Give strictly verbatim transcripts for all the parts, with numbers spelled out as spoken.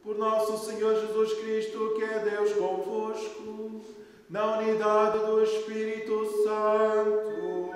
Por nosso Senhor Jesus Cristo, que é Deus convosco, na unidade do Espírito Santo.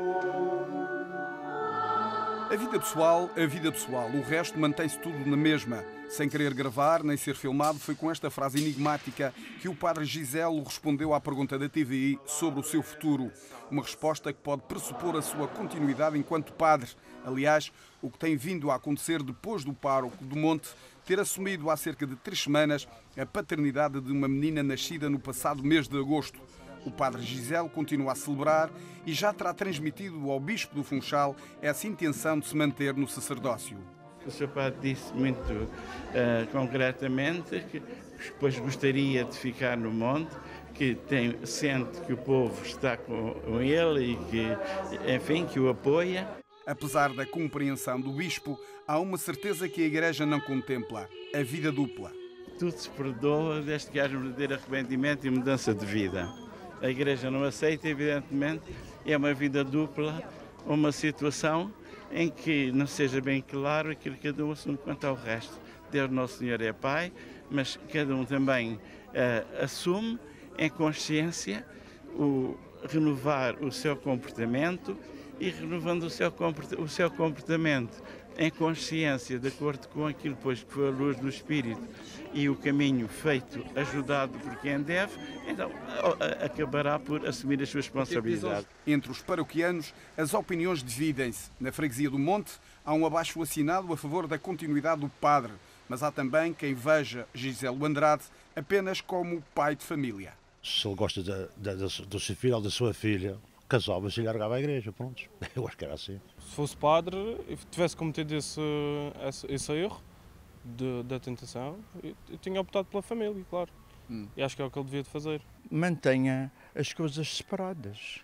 A vida pessoal, a vida pessoal. O resto mantém-se tudo na mesma. Sem querer gravar nem ser filmado, foi com esta frase enigmática que o padre Giselo respondeu à pergunta da T V I sobre o seu futuro. Uma resposta que pode pressupor a sua continuidade enquanto padre. Aliás, o que tem vindo a acontecer depois do pároco do Monte ter assumido há cerca de três semanas a paternidade de uma menina nascida no passado mês de agosto. O padre Giselo continua a celebrar e já terá transmitido ao bispo do Funchal essa intenção de se manter no sacerdócio. O senhor Padre disse muito uh, concretamente que depois gostaria de ficar no monte, que tem, sente que o povo está com, com ele e que, enfim, que o apoia. Apesar da compreensão do bispo, há uma certeza que a Igreja não contempla: a vida dupla. Tudo se perdoa desde que haja um verdadeiro arrependimento e mudança de vida. A Igreja não aceita, evidentemente, é uma vida dupla, uma situação em que não seja bem claro aquilo que cada um assume quanto ao resto. Deus Nosso Senhor é Pai, mas cada um também uh, assume em consciência o renovar o seu comportamento e renovando o seu, o seu comportamento em consciência, de acordo com aquilo pois, que foi a luz do Espírito e o caminho feito, ajudado por quem deve, então acabará por assumir as suas responsabilidades. Entre os paroquianos, as opiniões dividem-se. Na freguesia do Monte, há um abaixo-assinado a favor da continuidade do padre, mas há também quem veja Giselo Andrade apenas como pai de família. Se ele gosta de, de, de, do seu filho ou da sua filha, casava-se e largava a igreja, pronto. Eu acho que era assim. Se fosse padre e tivesse cometido esse, esse, esse erro de, da tentação, eu, eu tinha optado pela família, claro. Hum. E acho que é o que ele devia de fazer. Mantenha as coisas separadas,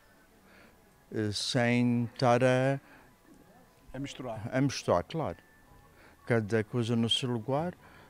sem estar a... A misturar. A misturar, claro. Cada coisa no seu lugar,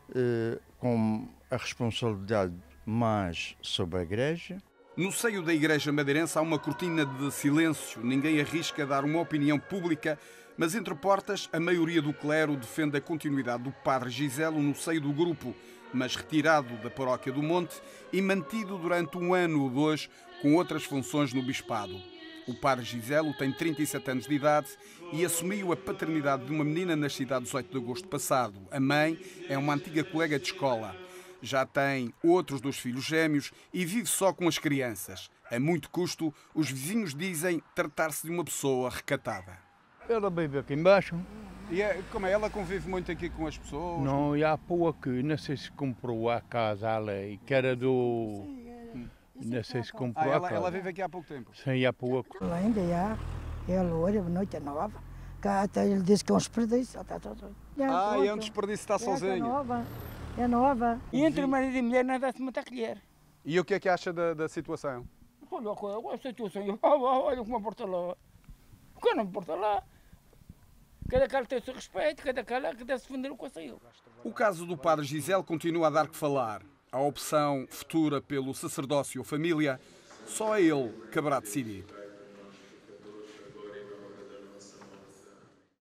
com a responsabilidade mais sobre a igreja. No seio da Igreja Madeirense há uma cortina de silêncio. Ninguém arrisca dar uma opinião pública, mas entre portas a maioria do clero defende a continuidade do padre Giselo no seio do grupo, mas retirado da paróquia do Monte e mantido durante um ano ou dois com outras funções no bispado. O padre Giselo tem trinta e sete anos de idade e assumiu a paternidade de uma menina nascida a dezoito de agosto passado. A mãe é uma antiga colega de escola. Já tem outros dois filhos gêmeos e vive só com as crianças. A muito custo, os vizinhos dizem tratar-se de uma pessoa recatada. Ela vive aqui embaixo. E é, como é? Ela convive muito aqui com as pessoas? Não, e há pouco, não sei se comprou a casa ali, que era do... Não sei se comprou ah, a ela, casa. ela vive aqui há pouco tempo? Sim, há pouco. Ela ainda é, é loira, a noite é nova. Cá até ele disse que é um desperdício. Ah, e é um desperdício estar sozinha. É nova. É nova. E entre o marido e a mulher nada-se muita colher. E o que é que acha da, da situação? Olha a situação, olha como porta lá. O que não porta lá? Cada cara tem o seu respeito, cada cara que deve defender o que saiu. O caso do padre Giselo continua a dar que falar. A opção futura pelo sacerdócio ou família, só a ele caberá decidir.